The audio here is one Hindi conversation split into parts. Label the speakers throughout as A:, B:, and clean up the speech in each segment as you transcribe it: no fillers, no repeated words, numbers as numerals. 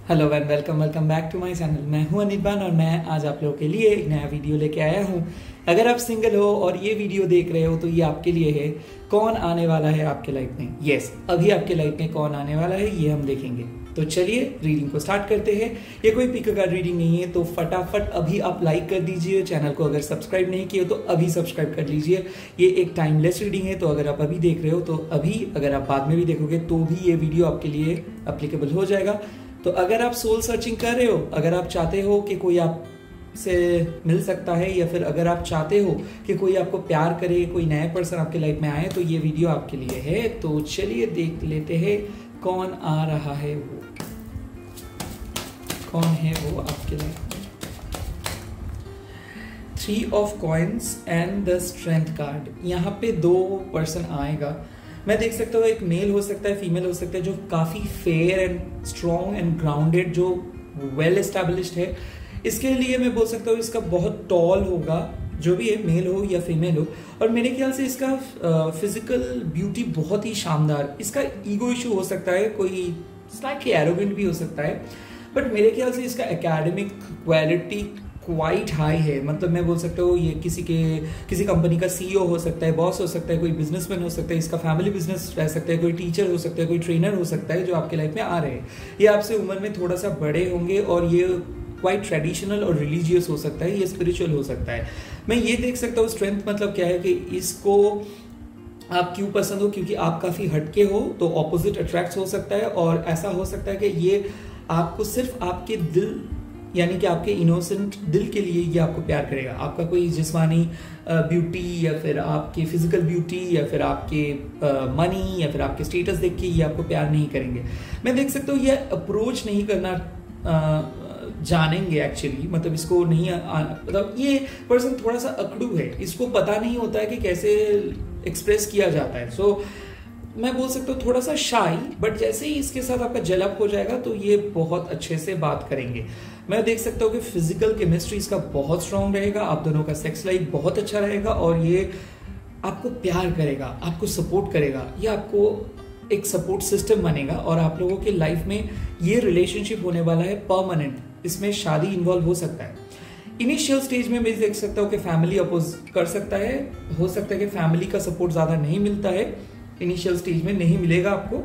A: Hello and welcome back to my channel. मैं हूं अनिर्बान और मैं आज आप लोगों के लिए एक नया वीडियो लेके आया हूं। अगर आप सिंगल हो और ये वीडियो देख रहे हो तो ये आपके लिए है। कौन आने वाला है आपके लाइफ में? यस, अभी आपके लाइफ में कौन आने वाला है ये हम देखेंगे। तो चलिए रीडिंग को स्टार्ट करते हैं। ये कोई पिक कार्ड रीडिंग नहीं है, तो फटाफट अभी आप लाइक कर दीजिए। चैनल को अगर सब्सक्राइब नहीं किए तो अभी सब्सक्राइब कर लीजिए। ये एक टाइमलेस रीडिंग है, तो अगर आप अभी देख रहे हो तो अभी, अगर आप बाद में भी देखोगे तो भी ये वीडियो आपके लिए एप्लीकेबल हो जाएगा। तो अगर आप सोल सर्चिंग कर रहे हो, अगर आप चाहते हो कि कोई आपसे मिल सकता है, या फिर अगर आप चाहते हो कि कोई आपको प्यार करे, कोई नया पर्सन आपके लाइफ में आए, तो ये वीडियो आपके लिए है। तो चलिए देख लेते हैं कौन आ रहा है, वो कौन है वो आपके लाइफ में। 3 of coins and the strength card. यहाँ पे 2 पर्सन आएगा। मैं देख सकता हूँ एक मेल हो सकता है, फीमेल हो सकता है, जो काफी fair and strong and grounded, जो वेल एस्टैब्लिश्ड है। इसके लिए मैं बोल सकता हूँ इसका बहुत टॉल होगा, जो भी है, मेल हो या फीमेल हो। और मेरे ख्याल से इसका फिजिकल ब्यूटी बहुत ही शानदार। इसका ईगो इशू हो सकता है, कोई स्लाइटली एरोगेंट भी हो सकता है, बट मेरे ख्याल से इसका एकेडमिक क्वालिटी क्वाइट हाई है। मतलब मैं बोल सकता हूँ ये किसी कंपनी का सीईओ हो सकता है, बॉस हो सकता है, कोई बिजनेसमैन हो सकता है, इसका फैमिली बिजनेस रह सकता है, कोई टीचर हो सकता है, कोई ट्रेनर हो सकता है, जो आपके लाइफ में आ रहे हैं। ये आपसे उम्र में थोड़ा सा बड़े होंगे और ये क्वाइट ट्रेडिशनल और रिलीजियस हो सकता है, ये स्पिरिचुअल हो सकता है। मैं ये देख सकता हूँ स्ट्रेंथ मतलब क्या है कि इसको आप क्यों पसंद हो, क्योंकि आप काफी हटके हो, तो ऑपोजिट अट्रैक्ट हो सकता है। और ऐसा हो सकता है कि ये आपको सिर्फ आपके दिल, यानी कि आपके इनोसेंट दिल के लिए ये आपको प्यार करेगा। आपका कोई जिस्मानी ब्यूटी, या फिर आपकी फिजिकल ब्यूटी, या फिर आपके मनी, या फिर आपके स्टेटस देख के ये आपको प्यार नहीं करेंगे। मैं देख सकता हूँ ये अप्रोच नहीं करना जानेंगे एक्चुअली। मतलब इसको नहीं मतलब ये पर्सन थोड़ा सा अकड़ू है, इसको पता नहीं होता है कि कैसे एक्सप्रेस किया जाता है। सो मैं बोल सकता हूँ थोड़ा सा शाई, बट जैसे ही इसके साथ आपका जलअप हो जाएगा तो ये बहुत अच्छे से बात करेंगे। मैं देख सकता हूँ कि फिजिकल केमिस्ट्री इसका बहुत स्ट्रांग रहेगा, आप दोनों का सेक्स लाइफ बहुत अच्छा रहेगा, और ये आपको प्यार करेगा, आपको सपोर्ट करेगा, ये आपको एक सपोर्ट सिस्टम बनेगा। और आप लोगों के लाइफ में ये रिलेशनशिप होने वाला है परमानेंट, इसमें शादी इन्वॉल्व हो सकता है। इनिशियल स्टेज में मैं देख सकता हूँ कि फैमिली अपोज कर सकता है, हो सकता है कि फैमिली का सपोर्ट ज्यादा नहीं मिलता है, इनिशियल स्टेज में नहीं मिलेगा आपको,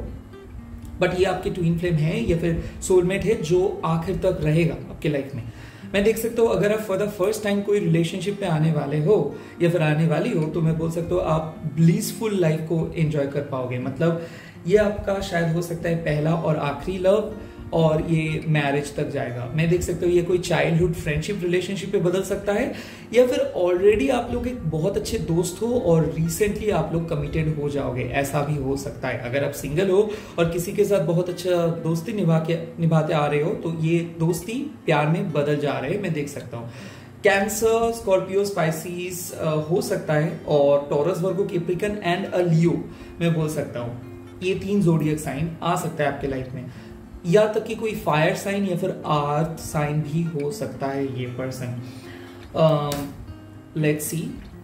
A: बट ये आपके ट्विन फ्लेम है या फिर सोलमेट है जो आखिर तक रहेगा आपके लाइफ में। मैं देख सकता हूँ अगर आप फॉर द फर्स्ट टाइम कोई रिलेशनशिप पे आने वाले हो या फिर आने वाली हो, तो मैं बोल सकता हूँ आप ब्लीसफुल लाइफ को एंजॉय कर पाओगे। मतलब ये आपका शायद हो सकता है पहला और आखिरी लव, और ये मैरिज तक जाएगा। मैं देख सकता हूँ ये कोई चाइल्डहुड फ्रेंडशिप रिलेशनशिप पे बदल सकता है, या फिर ऑलरेडी आप लोग एक बहुत अच्छे दोस्त हो और रिसेंटली आप लोग कमिटेड हो जाओगे, ऐसा भी हो सकता है। अगर आप सिंगल हो और किसी के साथ बहुत अच्छा दोस्ती निभाते आ रहे हो, तो ये दोस्ती प्यार में बदल जा रहे हैं, मैं देख सकता हूँ। कैंसर, स्कॉर्पियो, स्पाइसीज हो सकता है, और Taurus, Virgo, Capricorn and a Leo मैं बोल सकता हूँ। ये 3 ज़ोडिएक साइन आ सकता है आपके लाइफ में, या तक कि कोई फायर साइन या फिर अर्थ साइन भी हो सकता है ये पर्सन। लेट्स सी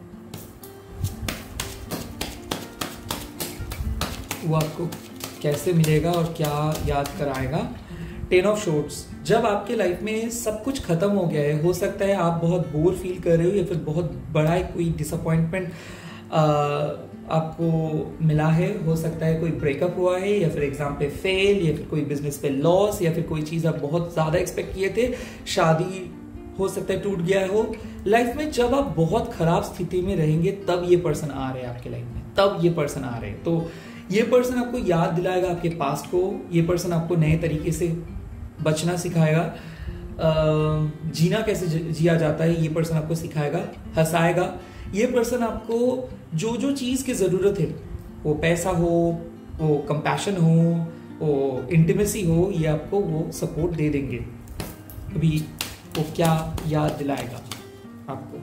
A: वो आपको कैसे मिलेगा और क्या याद कराएगा। 10 ऑफ शॉर्ट्स। जब आपके लाइफ में सब कुछ खत्म हो गया है, हो सकता है आप बहुत बोर फील कर रहे हो, या फिर बहुत बड़ा कोई डिसअपॉइंटमेंट आपको मिला है, हो सकता है कोई ब्रेकअप हुआ है, या फिर एग्जाम पे फेल, या फिर कोई बिजनेस पे लॉस, या फिर कोई चीज आप बहुत ज्यादा एक्सपेक्ट किए थे, शादी हो सकता है टूट गया हो। लाइफ में जब आप बहुत खराब स्थिति में रहेंगे तब ये पर्सन आ रहे हैं आपके लाइफ में, तब ये पर्सन आ रहे हैं। तो ये पर्सन आपको याद दिलाएगा आपके पास्ट को, ये पर्सन आपको नए तरीके से बचना सिखाएगा, जीना कैसे जिया जाता है ये पर्सन आपको सिखाएगा, हंसाएगा। ये पर्सन आपको जो जो चीज की जरूरत है, वो पैसा हो, वो कंपैशन हो, वो इंटीमेसी हो, ये आपको वो सपोर्ट दे देंगे। अभी वो क्या याद दिलाएगा आपको?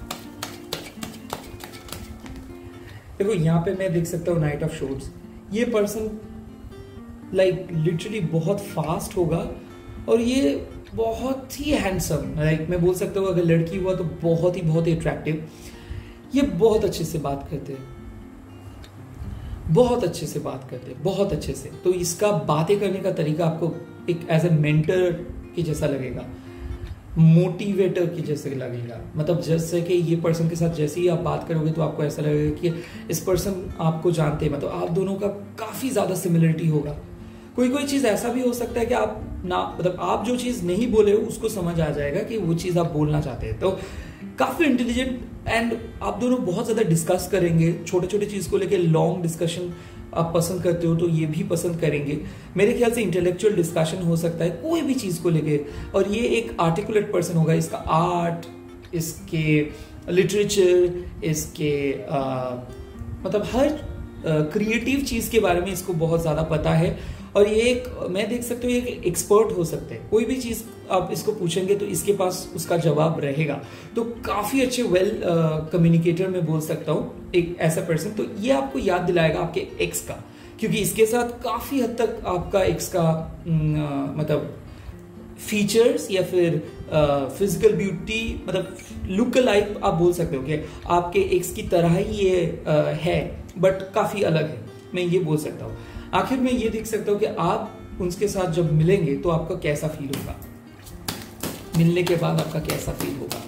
A: देखो यहाँ पे मैं देख सकता हूँ नाइट ऑफ शॉर्ट्स। ये पर्सन लाइक लिटरली बहुत फास्ट होगा, और ये बहुत ही हैंडसम, लाइक मैं बोल सकता हूँ अगर लड़की हुआ तो बहुत ही अट्रैक्टिव। ये बहुत अच्छे से बात करते हैं, बहुत अच्छे से बात करते हैं, बहुत अच्छे से। तो इसका बातें करने का तरीका आपको एक एज ए मेंटर की जैसा लगेगा, मोटिवेटर की जैसे लगेगा। मतलब जैसे कि ये पर्सन के साथ जैसे ही आप बात करोगे तो आपको ऐसा लगेगा कि इस पर्सन आपको जानते हैं, मतलब आप दोनों का काफी ज्यादा सिमिलरिटी होगा। कोई कोई चीज ऐसा भी हो सकता है कि आप ना, मतलब आप जो चीज नहीं बोले हो उसको समझ आ जाएगा कि वो चीज आप बोलना चाहते हैं। तो काफी इंटेलिजेंट, एंड आप दोनों बहुत ज्यादा डिस्कस करेंगे, छोटे छोटे चीज को लेके लॉन्ग डिस्कशन आप पसंद करते हो तो ये भी पसंद करेंगे। मेरे ख्याल से इंटेलेक्चुअल डिस्कशन हो सकता है कोई भी चीज को लेके, और ये एक आर्टिकुलेट पर्सन होगा। इसका आर्ट, इसके लिटरेचर, इसके मतलब हर क्रिएटिव चीज के बारे में इसको बहुत ज्यादा पता है। और ये एक, मैं देख सकते हो, एक एक्सपर्ट हो सकते हैं। कोई भी चीज आप इसको पूछेंगे तो इसके पास उसका जवाब रहेगा। तो काफी अच्छे वेल कम्युनिकेटर मैं बोल सकता हूँ एक ऐसा पर्सन। तो ये आपको याद दिलाएगा आपके एक्स का, क्योंकि इसके साथ काफी हद तक आपका एक्स का मतलब फीचर्स या फिर फिजिकल ब्यूटी, मतलब लुक लाइक आप बोल सकते हो कि आपके एक्स की तरह ही ये है, बट काफी अलग है, मैं ये बोल सकता हूँ। आखिर में ये देख सकता हूँ कि आप उनके साथ जब मिलेंगे तो आपका कैसा फील होगा, मिलने के बाद आपका कैसा फील होगा।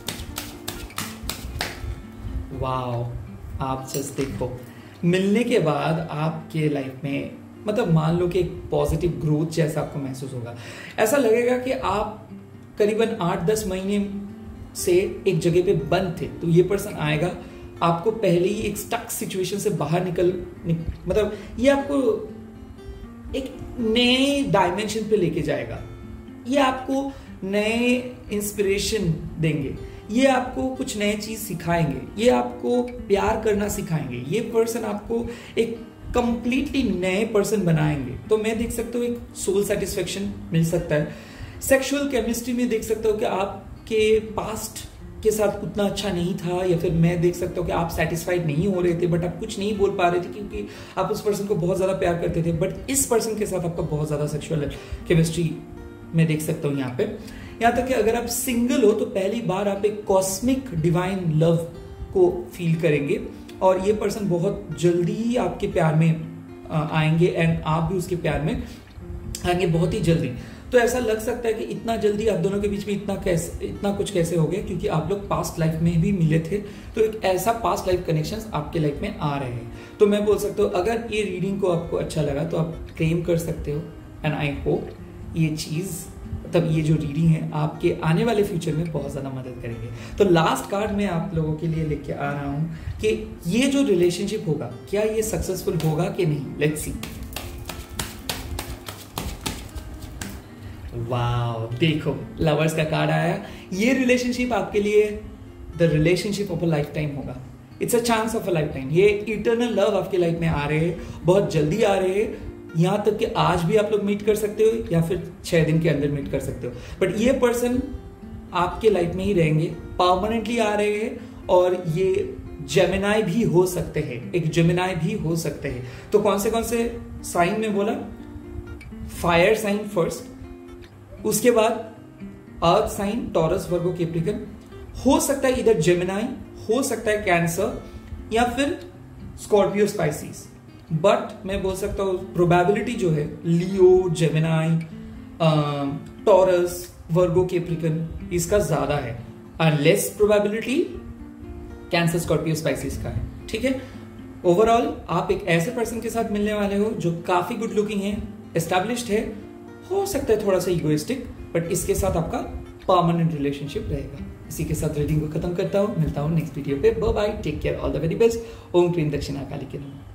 A: वाओ, आप जस्ट देखो, मिलने के बाद आपके लाइफ में मतलब मान लो कि एक पॉजिटिव ग्रोथ जैसा आपको महसूस होगा। ऐसा लगेगा कि आप करीबन 8-10 महीने से एक जगह पे बंद थे, तो ये पर्सन आएगा, आपको पहले ही एक स्टक सिचुएशन से बाहर मतलब ये आपको एक नए डायमेंशन पे लेके जाएगा। ये आपको नए इंस्पिरेशन देंगे, ये आपको कुछ नए चीज सिखाएंगे, ये आपको प्यार करना सिखाएंगे। ये पर्सन आपको एक कंप्लीटली नए पर्सन बनाएंगे। तो मैं देख सकता हूँ एक सोल सेटिस्फेक्शन मिल सकता है। सेक्सुअल केमिस्ट्री में देख सकता हूँ कि आपके पास्ट के साथ उतना अच्छा नहीं था, या फिर मैं देख सकता हूँ कि आप सेटिस्फाइड नहीं हो रहे थे, बट आप कुछ नहीं बोल पा रहे थे क्योंकि आप उस पर्सन को बहुत ज्यादा प्यार करते थे। बट इस पर्सन के साथ आपका बहुत ज्यादा सेक्सुअल केमिस्ट्री मैं देख सकता हूँ यहाँ पे। यहाँ तक कि अगर आप सिंगल हो तो पहली बार आप एक कॉस्मिक डिवाइन लव को फील करेंगे, और ये पर्सन बहुत जल्दी ही आपके प्यार में आएंगे, एंड आप भी उसके प्यार में आएंगे बहुत ही जल्दी। तो ऐसा लग सकता है कि इतना जल्दी आप दोनों के बीच में इतना कुछ कैसे हो गया, क्योंकि आप लोग पास्ट लाइफ में भी मिले थे। तो एक ऐसा पास्ट लाइफ कनेक्शंस आपके लाइफ में आ रहे हैं। तो मैं बोल सकता हूँ अगर ये रीडिंग को आपको अच्छा लगा तो आप क्लेम कर सकते हो, एंड आई होप ये चीज, तब ये जो रीडिंग है आपके आने वाले फ्यूचर में बहुत ज्यादा मदद करेंगे। तो लास्ट कार्ड मैं आप लोगों के लिए लेके आ रहा हूं कि ये जो रिलेशनशिप होगा क्या ये सक्सेसफुल होगा कि नहीं। Let's see. वाओ, देखो लवर्स का कार्ड आया। ये रिलेशनशिप आपके लिए the relationship of a lifetime होगा। It's a chance of a lifetime. ये इटर्नल लव आपके लाइफ में आ रहे हैं, बहुत जल्दी आ रहे हैं। यहां तक कि आज भी आप लोग मीट कर सकते हो या फिर 6 दिन के अंदर मीट कर सकते हो। बट ये पर्सन आपके लाइफ में ही रहेंगे, परमानेंटली आ रहे हैं, और ये जेमिनाई भी हो सकते हैं, एक जेमिनाई भी हो सकते हैं। तो कौन से साइन में बोला? फायर साइन फर्स्ट, उसके बाद earth sign Taurus Virgo Capricorn, हो सकता है इधर जेमिनाई, हो सकता है कैंसर, या फिर स्कॉर्पियो स्पाइसिस। बट मैं बोल सकता हूं प्रोबेबिलिटी जो है Leo, Gemini, Taurus, Virgo Capricorn, इसका ज्यादा है, और less probability Cancer, Scorpio Pisces का है। ठीक है, ओवरऑल आप एक ऐसे पर्सन के साथ मिलने वाले हो जो काफी गुड लुकिंग है, एस्टैब्लिश्ड है, हो सकता है थोड़ा सा इगोइस्टिक, बट इसके साथ आपका परमानेंट रिलेशनशिप रहेगा। इसी के साथ रीडिंग को खत्म करता हूं, मिलता हूं नेक्स्ट वीडियो पे। Bye bye, take care, all the very best. ओम क्लीम दक्षिणा काली के नमः।